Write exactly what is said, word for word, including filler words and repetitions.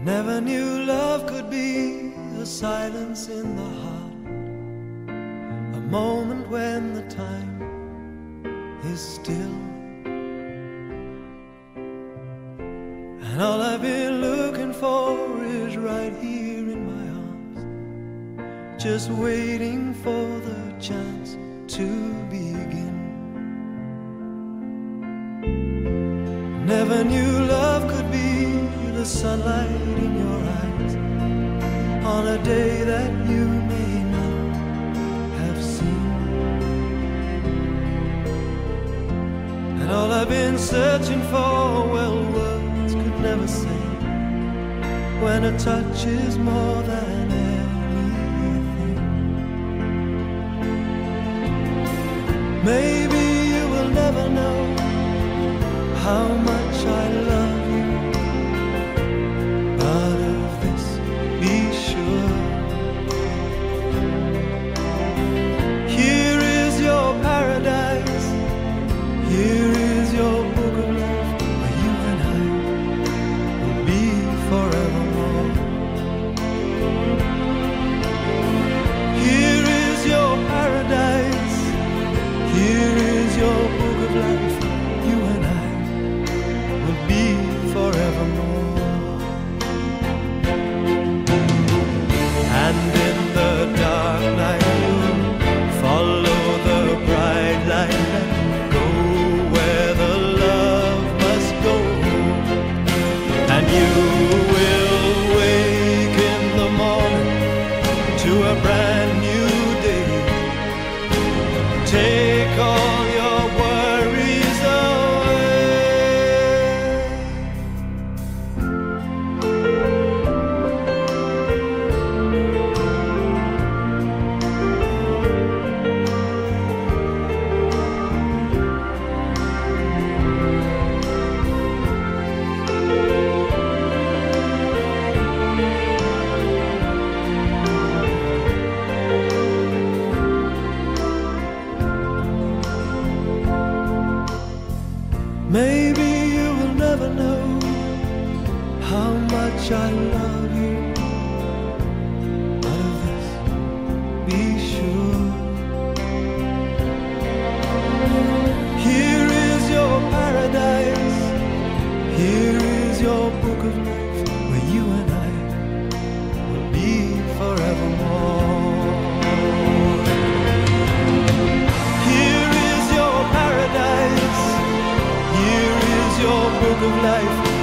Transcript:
Never knew love could be a silence in the heart, a moment when the time is still. And all I've been looking for is right here in my arms, just waiting for the chance to begin. Never knew love could be the sunlight in your eyes on a day that you may not have seen. And all I've been searching for, well, words could never say, when a touch is more than anything. Maybe you will never know how much I love you, but of this be sure. Here is your paradise, here is your book of life, where you and I will be forevermore. Here is your paradise, here is your book of life, you and I will be forevermore. And in the dark night you'll follow the bright light and go where the love must go. And you will wake in the morning to a brand new day. Take all your worries away. Maybe you will never know how much I love you, but of this be sure. Here is your paradise, here is your book of life, where you and I will be forevermore. Here is your paradise, here is your book of life,